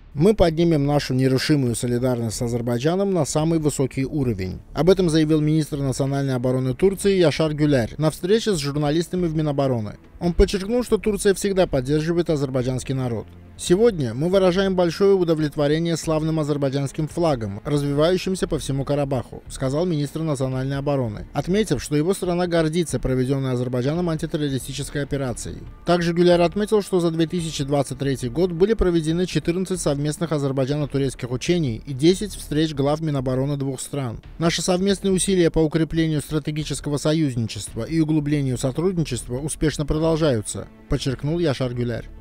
Мы поднимем нашу нерушимую солидарность с Азербайджаном на самый высокий уровень. Об этом заявил министр национальной обороны Турции Яшар Гюляр на встрече с журналистами в Минобороны. Он подчеркнул, что Турция всегда поддерживает азербайджанский народ. Сегодня мы выражаем большое удовлетворение славным азербайджанским флагом, развивающимся по всему Карабаху, сказал министр национальной обороны, отметив, что его страна гордится проведенной Азербайджаном антитеррористической операцией. Также Гюляр отметил, что за 2023 год были проведены 14 совместных азербайджано-турецких учений и 10 встреч глав Минобороны двух стран. Наши совместные усилия по укреплению стратегического союзничества и углублению сотрудничества успешно продолжаются, подчеркнул Яшар Гюляр.